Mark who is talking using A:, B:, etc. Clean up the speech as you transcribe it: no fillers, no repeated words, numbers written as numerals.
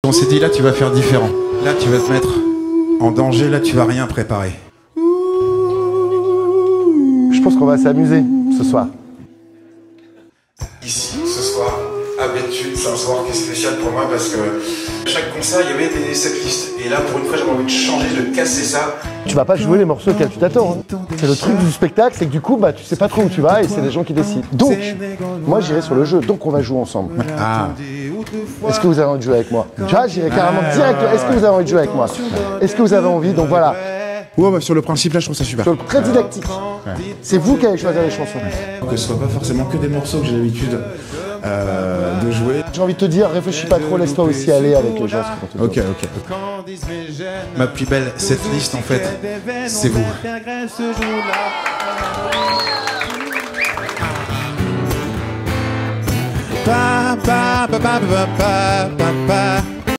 A: On s'est dit, là, tu vas faire différent. Là, tu vas te mettre en danger. Là, tu vas rien préparer.
B: Je pense qu'on va s'amuser ce soir.
A: Ici, ce soir, à Bétude, c'est un soir qui est spécial pour moi parce que chaque concert, il y avait des setlists. Et là, pour une fois, j'avais envie de changer, de casser ça.
B: Tu vas pas jouer les morceaux auxquels tu t'attends. Hein. C'est le truc du spectacle, c'est que du coup, bah, tu sais pas trop où tu vas et c'est des gens qui décident. Donc, moi, j'irai sur le jeu. Donc, on va jouer ensemble.
A: Ah.
B: Est-ce que vous avez envie de jouer avec moi? Tu vois, j'irai carrément direct. Est-ce que vous avez envie de jouer avec moi? Est-ce que vous avez envie? Donc voilà.
A: Ouais, bah, sur le principe, là, je trouve ça super.
B: Très didactique. Ouais. C'est vous qui allez choisir les chansons.
A: Que ce soit pas forcément que des morceaux que j'ai l'habitude de jouer.
B: J'ai envie de te dire, réfléchis pas trop, laisse-toi aussi aller avec les gens.
A: Ok. Ma plus belle setlist, en fait, c'est vous. Pa, pa, pa, pa, pa, pa, pa, pa.